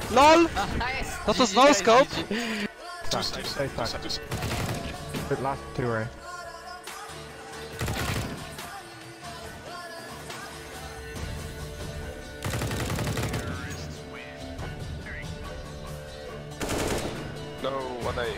LOL! No to no scope! Stay stuck. The last two are. No, one A.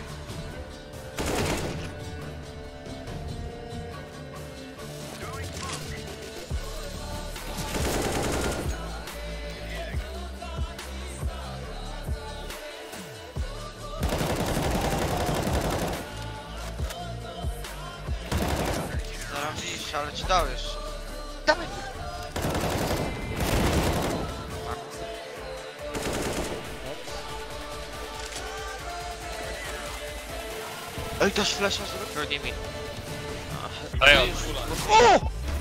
Zaraz widzisz, ale ci dał jeszcze. Dawaj! Ej, dasz flasha zrobić? Forgive me. O!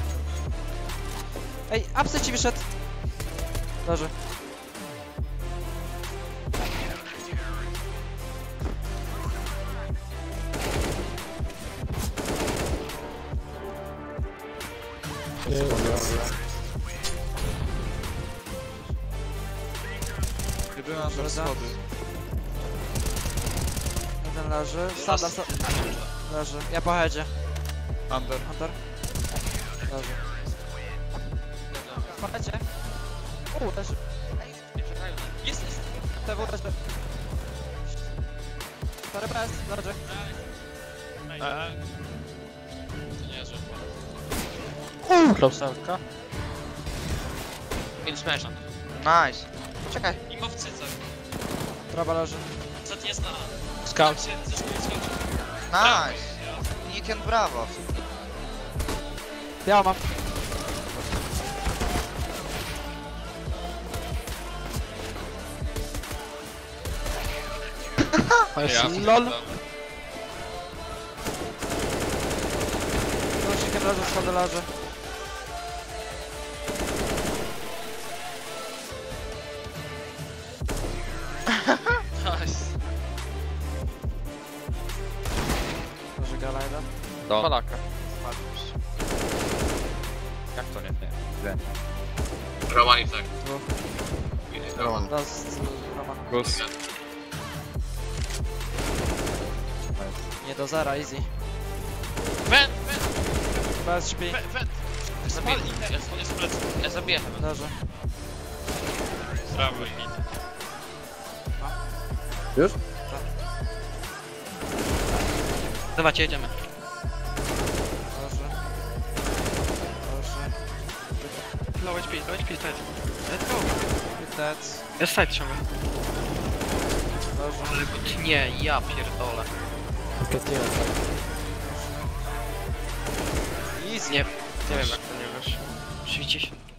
Ej, apsy ci wyszedł. Leży. Jedyna na schody. Jeden leży. Sada, leży. Ja po headzie. Under. Hunter. Leży. Po headzie. Leży. Jest! TW leży. 4 PS, leży. To nie jest złe. Klauselka. In smash. Nice. Poczekaj. I go w cycach. Trawa leży. Zet jest na... Scout. Nice. Niken brawo. Ja mam. LOL. Nosikiem leży, schody leży. Nice. Leży gala jeden. Do. Palaka. Jak to nie? Nie. Roman i tak. Roman. Raz, Roman. Gus. Nie do zera, easy. Vent! Bez śpi. Vent! Zabiję. On jest w plecy. Ja zabiję. Leży. Brawo i mid. Już? Dawajcie, jedziemy. Leży. Leży. Low HP, tight. Let's go. Dead. Jest tight ciągle. Leży. Ale go tnie, ja pierdolę. Easy. Nie wiem jak to nie wiesz. 60.